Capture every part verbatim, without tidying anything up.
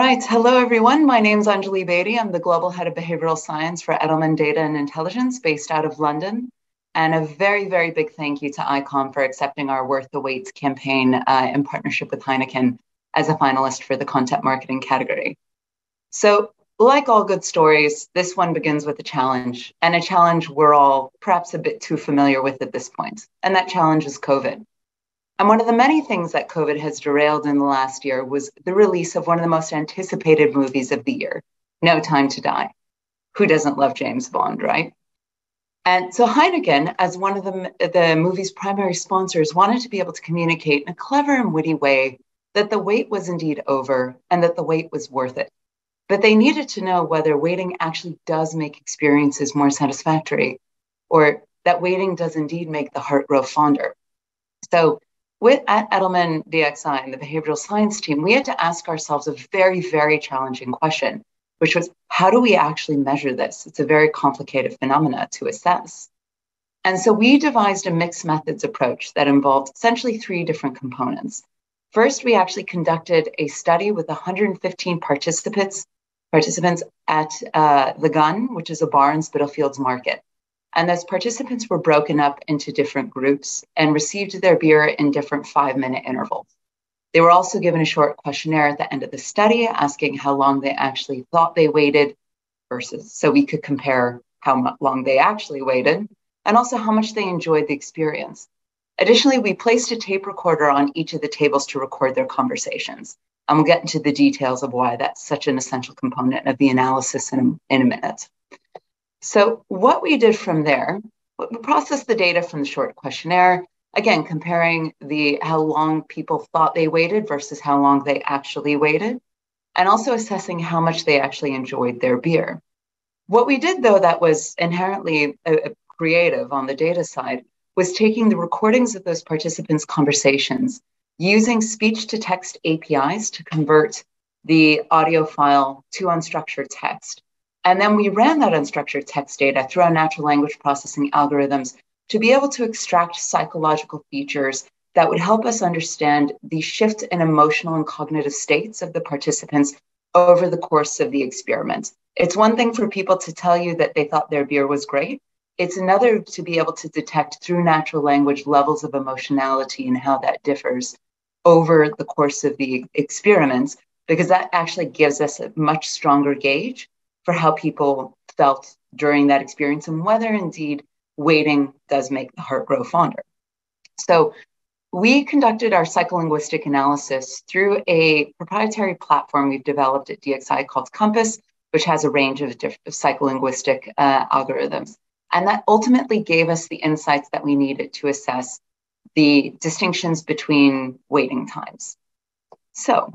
Right. Hello, everyone. My name is Anjali Bedi. I'm the Global Head of Behavioral Science for Edelman Data and Intelligence based out of London. And a very, very big thank you to ICOM for accepting our Worth the Wait campaign uh, in partnership with Heineken as a finalist for the content marketing category. So, like all good stories, this one begins with a challenge, and a challenge we're all perhaps a bit too familiar with at this point. And that challenge is COVID. And one of the many things that COVID has derailed in the last year was the release of one of the most anticipated movies of the year, No Time to Die. Who doesn't love James Bond, right? And so Heineken, as one of the, the movie's primary sponsors, wanted to be able to communicate in a clever and witty way that the wait was indeed over and that the wait was worth it. But they needed to know whether waiting actually does make experiences more satisfactory, or that waiting does indeed make the heart grow fonder. So With, at Edelman D X I and the behavioral science team, we had to ask ourselves a very, very challenging question, which was, how do we actually measure this? It's a very complicated phenomena to assess. And so we devised a mixed methods approach that involved essentially three different components. First, we actually conducted a study with one hundred fifteen participants, participants at uh, The Gun, which is a bar in Spitalfields Market. And those participants were broken up into different groups and received their beer in different five-minute intervals. They were also given a short questionnaire at the end of the study asking how long they actually thought they waited versus, so we could compare how long they actually waited and also how much they enjoyed the experience. Additionally, we placed a tape recorder on each of the tables to record their conversations. And we'll get into the details of why that's such an essential component of the analysis in a, in a minute. So what we did from there, we processed the data from the short questionnaire, again, comparing the how long people thought they waited versus how long they actually waited, and also assessing how much they actually enjoyed their beer. What we did, though, that was inherently uh, creative on the data side was taking the recordings of those participants' conversations, using speech-to-text A P Is to convert the audio file to unstructured text. And then we ran that unstructured text data through our natural language processing algorithms to be able to extract psychological features that would help us understand the shift in emotional and cognitive states of the participants over the course of the experiment. It's one thing for people to tell you that they thought their beer was great. It's another to be able to detect through natural language levels of emotionality and how that differs over the course of the experiments, because that actually gives us a much stronger gauge for how people felt during that experience and whether indeed waiting does make the heart grow fonder. So we conducted our psycholinguistic analysis through a proprietary platform we've developed at D X I called Compass, which has a range of different psycholinguistic uh, algorithms. And that ultimately gave us the insights that we needed to assess the distinctions between waiting times. So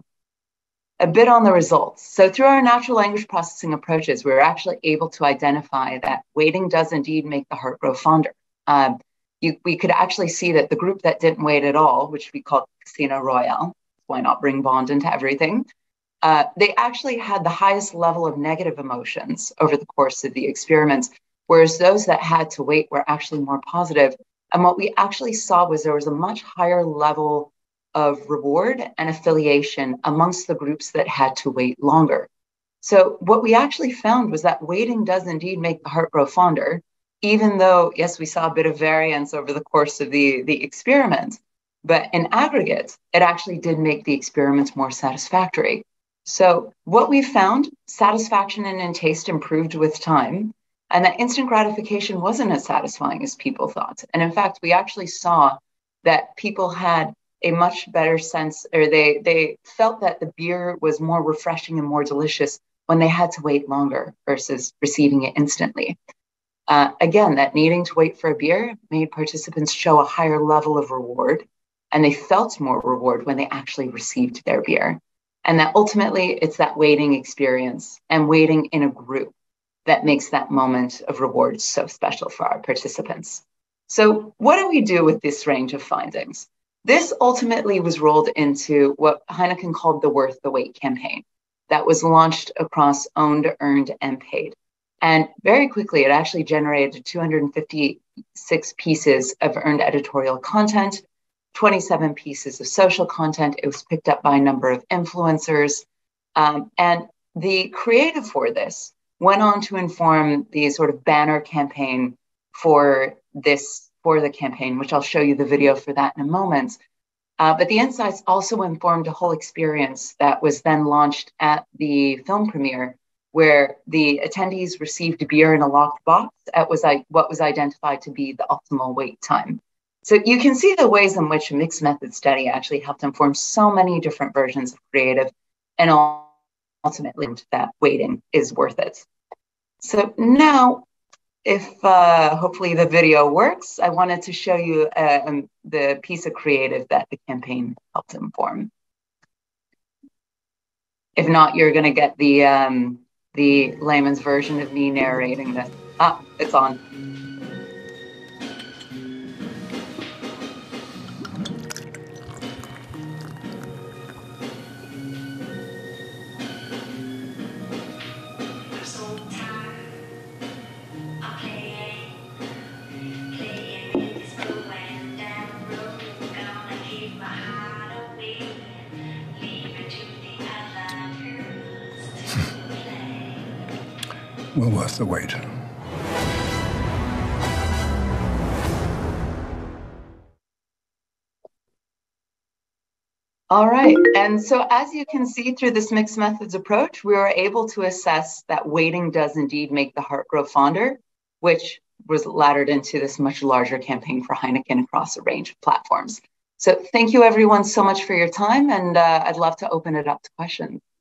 a bit on the results. So through our natural language processing approaches, we were actually able to identify that waiting does indeed make the heart grow fonder. Um, you, we could actually see that the group that didn't wait at all, which we called Casino Royale, why not bring Bond into everything? Uh, they actually had the highest level of negative emotions over the course of the experiments, whereas those that had to wait were actually more positive. And what we actually saw was there was a much higher level of reward and affiliation amongst the groups that had to wait longer. So what we actually found was that waiting does indeed make the heart grow fonder, even though, yes, we saw a bit of variance over the course of the, the experiment, but in aggregate, it actually did make the experiments more satisfactory. So what we found, satisfaction and in taste improved with time, and that instant gratification wasn't as satisfying as people thought. And in fact, we actually saw that people had a much better sense, or they, they felt that the beer was more refreshing and more delicious when they had to wait longer versus receiving it instantly. Uh, again, that needing to wait for a beer made participants show a higher level of reward, and they felt more reward when they actually received their beer. And that ultimately, it's that waiting experience and waiting in a group that makes that moment of reward so special for our participants. So what do we do with this range of findings? This ultimately was rolled into what Heineken called the Worth the Wait campaign that was launched across owned, earned, and paid. And very quickly, it actually generated two hundred fifty-six pieces of earned editorial content, twenty-seven pieces of social content. It was picked up by a number of influencers. Um, and the creative for this went on to inform the sort of banner campaign for this, for the campaign, which I'll show you the video for that in a moment. Uh, but the insights also informed a whole experience that was then launched at the film premiere, where the attendees received a beer in a locked box at was what was identified to be the optimal wait time. So you can see the ways in which a mixed method study actually helped inform so many different versions of creative, and ultimately that waiting is worth it. So now, if uh, hopefully the video works, I wanted to show you uh, um, the piece of creative that the campaign helped inform. If not, you're going to get the um, the layman's version of me narrating this. Ah, it's on. Well worth the wait. All right, and so as you can see through this mixed methods approach, we were able to assess that waiting does indeed make the heart grow fonder, which was laddered into this much larger campaign for Heineken across a range of platforms. So thank you everyone so much for your time, and uh, I'd love to open it up to questions.